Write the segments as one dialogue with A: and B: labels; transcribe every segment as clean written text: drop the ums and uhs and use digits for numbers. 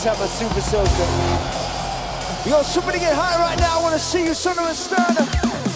A: have a super soaker. Yo, somebody get high right now. I want to see you, Sonner and Sterner.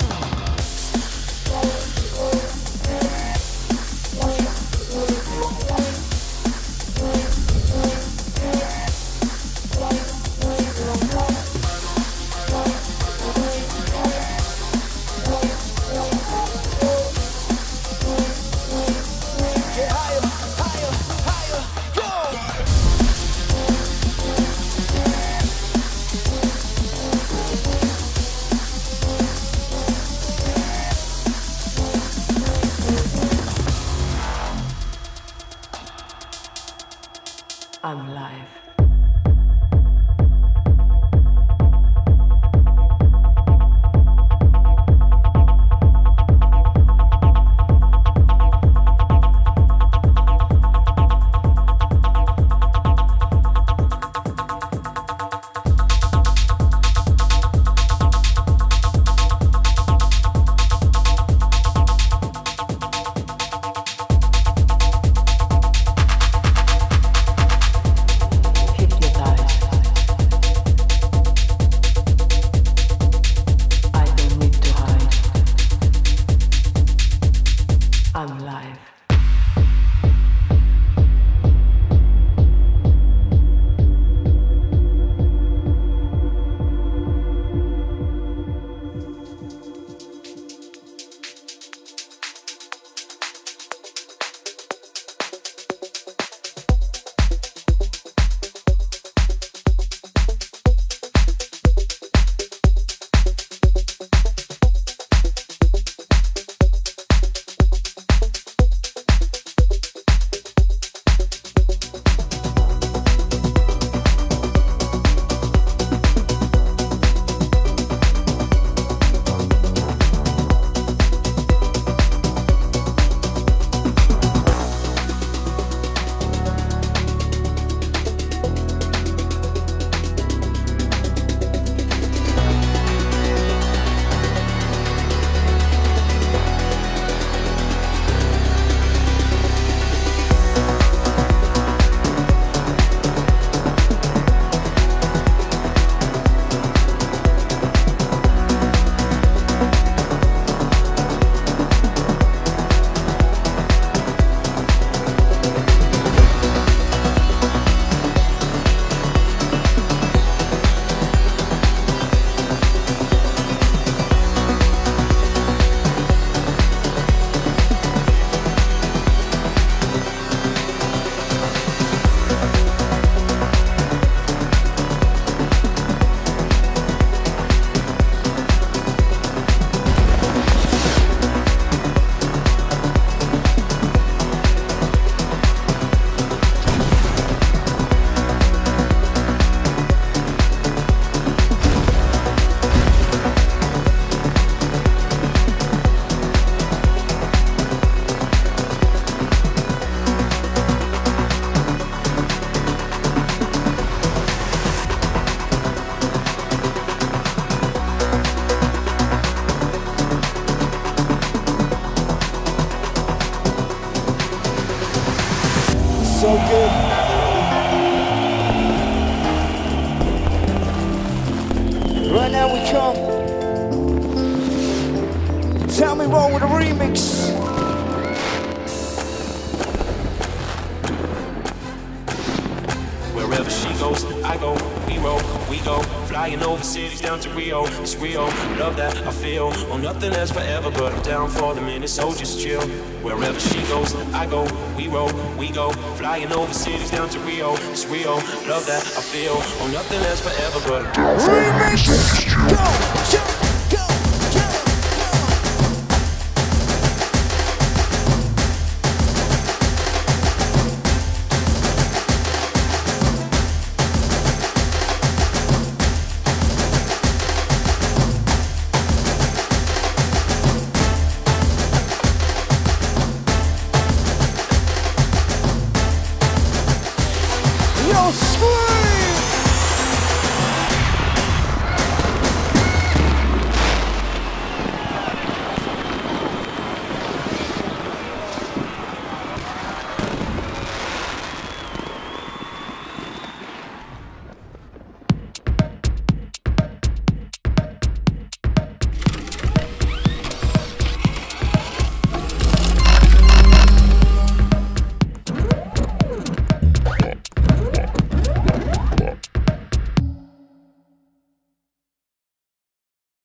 B: I'm live. I'm live.
A: So good. Right now we come. Tell me wrong with a remix.
C: Wherever she goes, I go, we go, flying over cities down to Rio. It's Rio, love that I feel. Oh, nothing lasts forever, but I'm down for the minute, so just chill. Wherever she goes, I go, we go, flying over cities down to Rio. It's Rio, love that I feel. Oh, nothing lasts forever, but I'm down for the minute, so just chill.